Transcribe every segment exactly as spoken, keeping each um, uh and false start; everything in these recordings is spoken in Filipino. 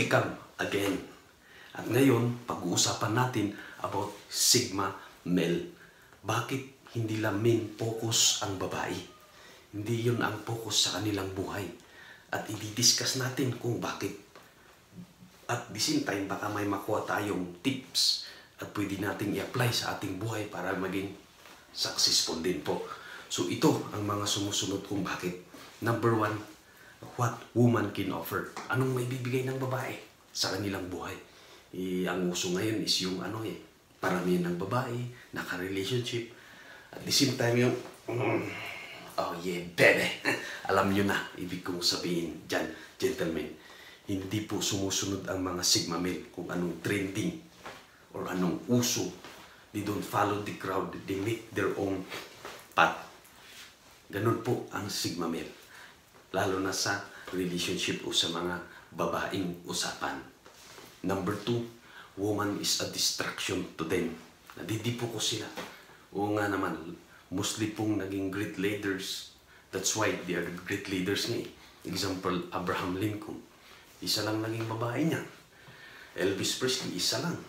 Welcome again. At ngayon, pag-uusapan natin about Sigma Male. Bakit hindi lang main focus ang babae? Hindi yun ang focus sa kanilang buhay. At i-discuss natin kung bakit. At the same time, baka may makuha tayong tips at pwede nating i-apply sa ating buhay para maging successful din po. So ito ang mga sumusunod kung bakit. Number one, what woman can offer. Anong may bibigay ng babae sa kanilang buhay? E, ang uso ngayon is yung ano eh, paramihan ng babae, naka-relationship. At the same time yung, mm, oh yeah, baby. Alam nyo na, ibig kong sabihin dyan, gentlemen, hindi po sumusunod ang mga Sigma Male kung anong trending or anong uso. They don't follow the crowd, they make their own path. Ganun po ang Sigma Male. Lalo na sa relationship o sa mga babaeng usapan. Number two, woman is a distraction to them. Nadidipo ko sila. Oo nga naman, mostly pong naging great leaders. That's why they are great leaders nga eh. Example, Abraham Lincoln. Isa lang naging babae niya. Elvis Presley, isa lang.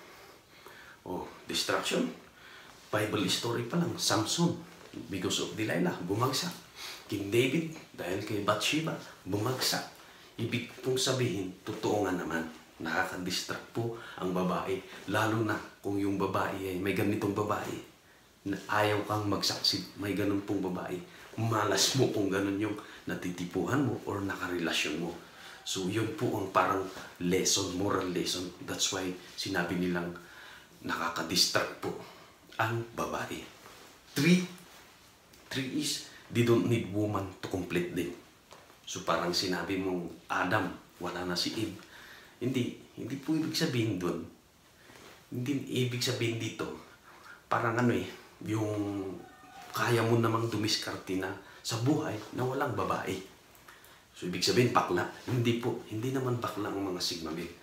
Oh, distraction. Bible story pa lang, Samson. Because of Delilah, bumagsak. King David, dahil kay Bathsheba, bumagsak. Ibig pong sabihin, totoo nga naman, nakaka-distract po ang babae. Lalo na kung yung babae ay may ganitong babae, na ayaw kang mag-succeed, may ganun pong babae. Malas mo kung ganun yung natitipuhan mo or nakarelasyon mo. So yun po ang parang lesson, moral lesson. That's why sinabi nilang nakaka-distract po ang babae. Three, three is, they don't need woman to complete them. So parang sinabi mong Adam, wala na si Eve. Hindi, hindi po ibig sabihin doon. Hindi ibig sabihin dito, parang ano eh, yung kaya mo namang dumiskarte na sa buhay na walang babae. So ibig sabihin bakla. Hindi po, hindi naman bakla ang mga Sigma Male.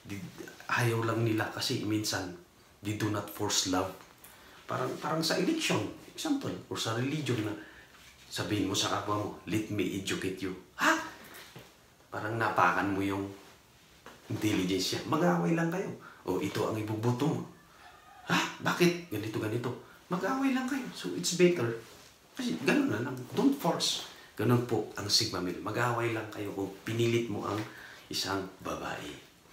Ayaw lang nila kasi minsan, they do not force love. Parang, parang sa election, example, or sa religion na sabihin mo sa kapwa mo, let me educate you. Ha? Parang napakan mo yung intelligence niya. Mag-away lang kayo. O ito ang ibubuto mo. Ha? Bakit? Ganito, ganito. Mag-away lang kayo. So it's better. Kasi ganun na lang. Don't force. Ganun po ang Sigma Male. Mag-away lang kayo kung pinilit mo ang isang babae.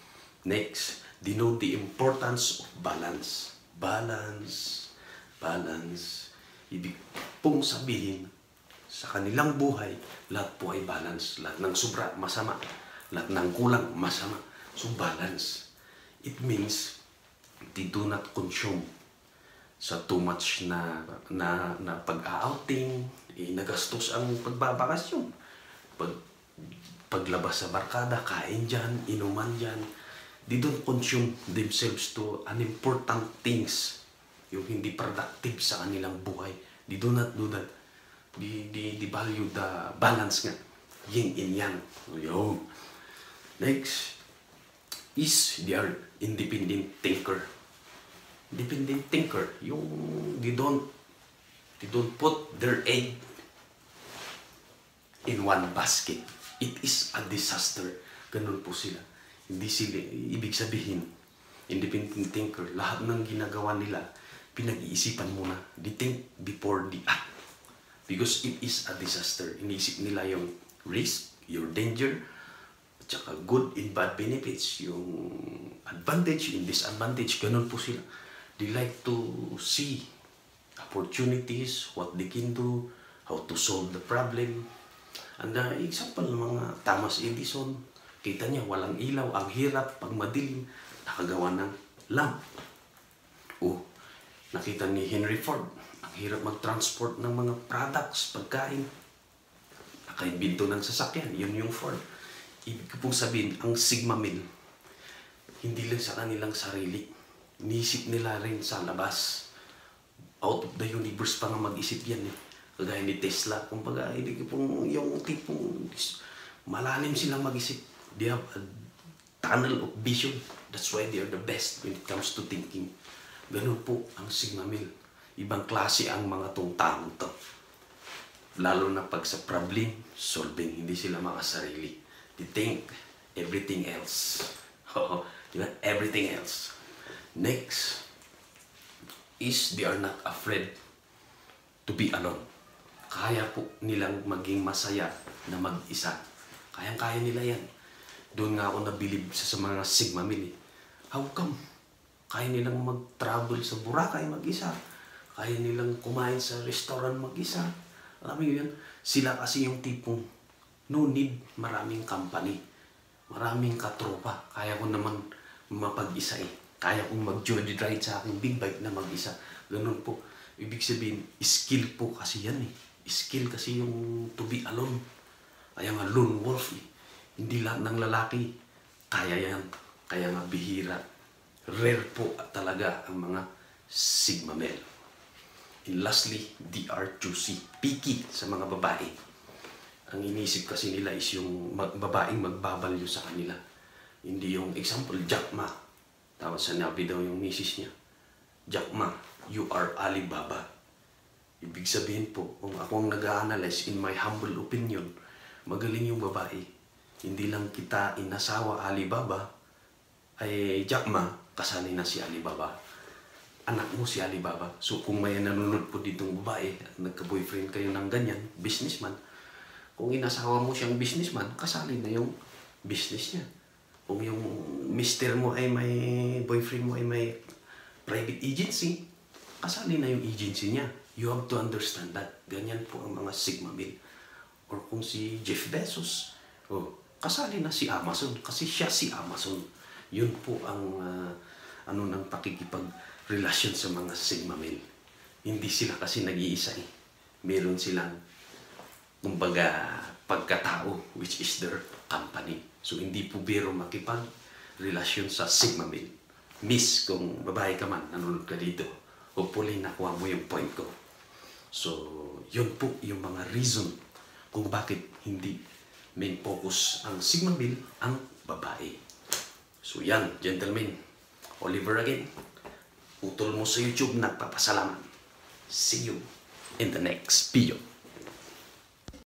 Next, denote the importance of balance. Balance. Balance. Ibig pong sabihin, sa kanilang buhay, lahat po ay balance. Lahat ng sobra, masama. Lahat ng kulang, masama. So, balance. It means, they do not consume sa too much na, na, na pag-outing, eh, nagastos ang pagbabakasyon. Pag, paglabas sa barkada, kain dyan, inuman dyan. They don't consume themselves to unimportant things. Yung hindi productive sa kanilang buhay. They do not do that. Di, di, di value the balance nga. Yin and yang. Yo. Next is they are independent thinker. Independent thinker. Yung they don't they don't put their egg in one basket. It is a disaster. Ganun po sila. Hindi sila, ibig sabihin, independent thinker, lahat ng ginagawa nila, pinag-iisipan muna. They think before the act. Because it is a disaster. Iniisip nila yung risk, your danger, at saka good and bad benefits, yung advantage, yung disadvantage, ganun po sila. They like to see opportunities, what they can do, how to solve the problem. And uh, example, mga Thomas Edison, kita niya, walang ilaw, ang hirap, pag madilim, nakagawa ng lamp. O, nakita ni Henry Ford, hirap mag-transport ng mga products, pagkain. Nakaimbento ng sasakyan, yun yung Ford. Ibig ko pong sabihin, ang Sigma Male, hindi lang sa kanilang sarili. Inisip nila rin sa labas. Out of the universe pa nga mag-isip yan eh. Kagaya ni Tesla, kumbaga, ibig ko pong yung tipong malalim silang mag-isip. They have a tunnel of vision. That's why they are the best when it comes to thinking. Ganun po ang Sigma Male. Ibang klase ang mga tong taong to. Lalo na pag sa problem solving, hindi sila makasarili. They think everything else. Oo, di ba? Everything else. Next is they are not afraid to be alone. Kaya po nilang maging masaya na mag-isa. Kayang-kaya nila yan. Doon nga ako nabilib sa, sa mga Sigma Male. How come? Kaya nilang mag-travel sa Boracay mag-isa. Kaya nilang kumain sa restaurant mag-isa. Alam mo yun? Sila kasi yung tipong no need maraming company. Maraming katropa. Kaya ko naman mapag-isa eh. Kaya kong mag-joyride sa aking big bike na mag-isa. Ganun po. Ibig sabihin, skill po kasi yan eh. Skill kasi yung to be alone. Kaya nga lone wolf eh. Hindi lahat ng lalaki kaya yan. Kaya nga bihira. Rare po talaga ang mga Sigma Male. And lastly, they are choosy. Picky sa mga babae. Ang inisip kasi nila is yung mag babaeng magbabalyo sa kanila. Hindi yung example, Jack Ma. Tapos sinabi daw yung misis niya, Jack Ma, you are Alibaba. Ibig sabihin po, kung ako ang nag-a-analyze, in my humble opinion, magaling yung babae. Hindi lang kita inasawa Alibaba, ay Jack Ma, kasali na si Alibaba. Anak mo si Alibaba. So kung may nanonood po ditong babae at nagka-boyfriend kayo ng ganyan, businessman, kung inasawa mo siyang businessman, kasali na yung business niya. Kung yung mister mo ay may, boyfriend mo ay may private agency, kasali na yung agency niya. You have to understand that. Ganyan po ang mga Sigma Male. Or kung si Jeff Bezos, oh, kasali na si Amazon kasi siya si Amazon. Yun po ang uh, ano ng pakikipagrelasyon sa mga Sigma Male. Hindi sila kasi nag-iisa eh. Meron silang kumbaga pagkatao which is their company. So hindi po biro makipag-relasyon sa Sigma Male. Miss, kung babae ka man, nanonood ka dito, hopefully nakuha mo yung point ko. So yun po yung mga reason kung bakit hindi main focus ang Sigma Male ang babae. So yan, gentlemen, Oliver again. Utol mo sa YouTube, nagpapasalamat. See you in the next video.